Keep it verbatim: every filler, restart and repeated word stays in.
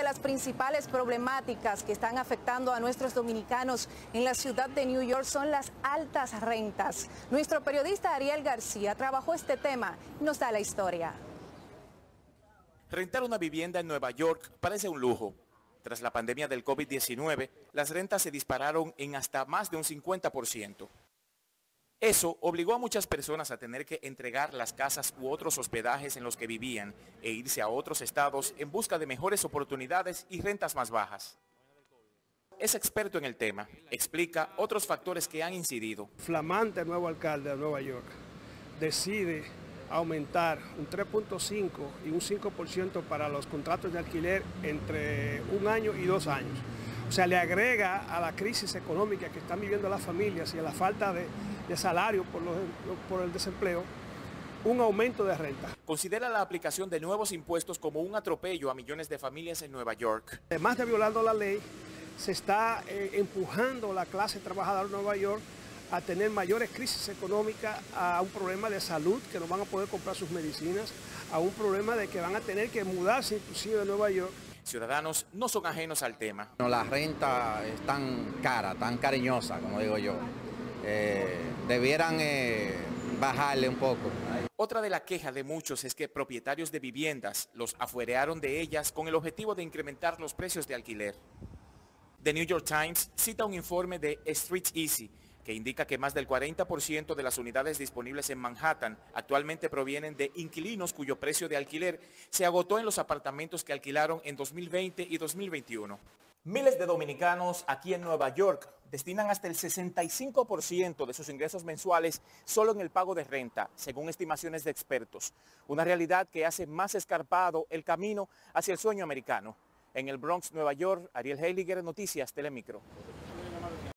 de las principales problemáticas que están afectando a nuestros dominicanos en la ciudad de New York son las altas rentas. Nuestro periodista Ariel García trabajó este tema y nos da la historia. Rentar una vivienda en Nueva York parece un lujo. Tras la pandemia del COVID diecinueve, las rentas se dispararon en hasta más de un cincuenta por ciento. Eso obligó a muchas personas a tener que entregar las casas u otros hospedajes en los que vivían e irse a otros estados en busca de mejores oportunidades y rentas más bajas. Es experto en el tema, explica otros factores que han incidido. Flamante nuevo alcalde de Nueva York decide aumentar un tres punto cinco y un cinco por ciento para los contratos de alquiler entre un año y dos años. O sea, le agrega a la crisis económica que están viviendo las familias y a la falta de, de salario por, los, por el desempleo, un aumento de renta. Considera la aplicación de nuevos impuestos como un atropello a millones de familias en Nueva York. Además de violando la ley, se está eh, empujando a la clase trabajadora de Nueva York a tener mayores crisis económicas, a un problema de salud, que no van a poder comprar sus medicinas, a un problema de que van a tener que mudarse inclusive de Nueva York. Ciudadanos no son ajenos al tema. No, la renta es tan cara, tan cariñosa, como digo yo. Eh, debieran eh, bajarle un poco. Otra de las quejas de muchos es que propietarios de viviendas los afuerearon de ellas con el objetivo de incrementar los precios de alquiler. The New York Times cita un informe de Street Easy que indica que más del cuarenta por ciento de las unidades disponibles en Manhattan actualmente provienen de inquilinos cuyo precio de alquiler se agotó en los apartamentos que alquilaron en dos mil veinte y dos mil veintiuno. Miles de dominicanos aquí en Nueva York destinan hasta el sesenta y cinco por ciento de sus ingresos mensuales solo en el pago de renta, según estimaciones de expertos. Una realidad que hace más escarpado el camino hacia el sueño americano. En el Bronx, Nueva York, Ariel Heiliger, Noticias Telemicro.